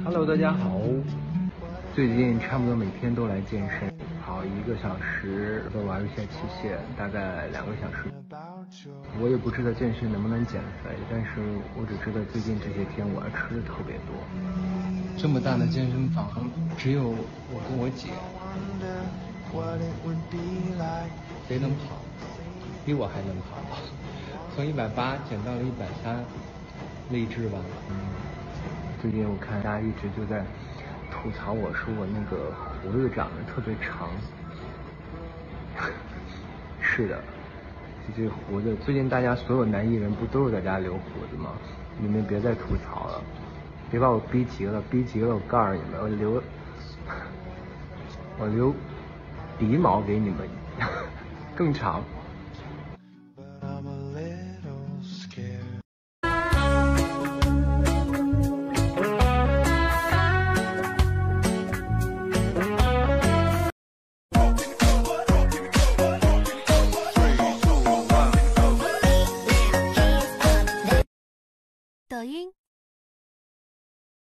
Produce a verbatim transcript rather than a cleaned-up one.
Hello， 大家好。最近差不多每天都来健身，跑一个小时，再玩一下器械，大概两个小时。我也不知道健身能不能减肥，但是我只知道最近这些天我吃的特别多。这么大的健身房，只有我跟我姐，谁能跑？比我还能跑，从一百八减到了一百三，励志吧。嗯。最近我看大家一直就在吐槽我说我那个胡子长得特别长。是的，这些胡子，最近大家所有男艺人不都是在家留胡子吗？你们别再吐槽了，别把我逼急了，逼急了我告诉你们，我留我留鼻毛给你们更长。 抖音。